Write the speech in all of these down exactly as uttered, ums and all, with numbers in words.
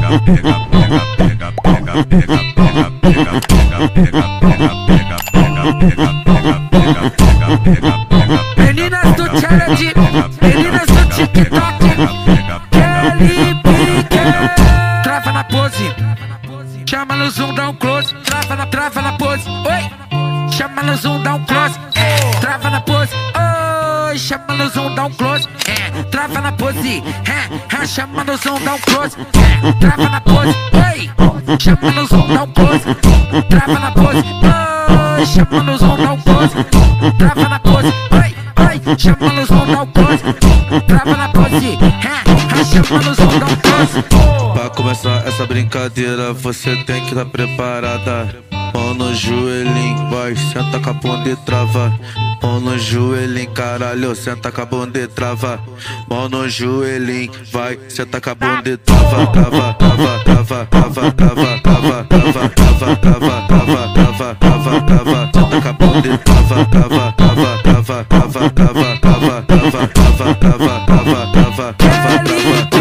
Meninas do challenge, meninas do TikTok, Kelly Pique. Trava na pose, chama no zoom, dá um close. Trava na, trava na pose, oi. Chama no zoom, dá um close. É, trava na pose, oi. Chama no zoom, dá um close. É, trava na pose, é, é, chama no zoom, dá um close. É, trava na pose, oi. Chama no zoom, dá um close. Trava na pose, oi. Chama no zoom, dá um close. Trava na pose, oi, oi. Chama no zoom, dá um close. Trava na pose, é, é, chama no zoom, dá um close. Pra começar essa brincadeira, você tem que estar preparada. Mão no joelhinho, vai, senta com a bunda e trava. Mão no joelhinho, caralho, senta com a bunda e trava. Mão no joelhinho, vai, senta com a bunda e trava. Trava, trava, trava, trava, trava, trava, trava, trava, trava, trava, trava, trava, trava. Senta com a bunda e trava, trava, trava, trava, trava, trava, trava, trava, trava, trava, trava, trava, trava,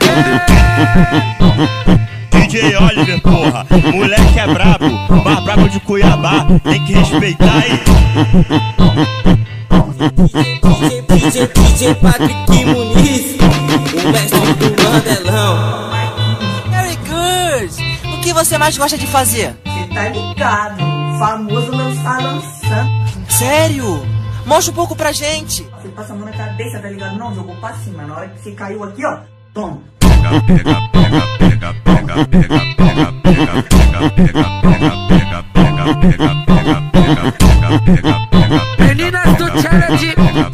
D J Oliver, porra, moleque é brabo, mais brabo de Cuiabá, tem que respeitar aí. D J, D J Patrick Muniz, o mestre do Mandelão. Very good! O que você mais gosta de fazer? Você tá ligado, o famoso lançar lançando. Sério? Mostra um pouco pra gente. Você passa a mão na cabeça, tá ligado? Não, jogou pra cima, na hora que você caiu aqui, ó, toma. Meninas do challenge,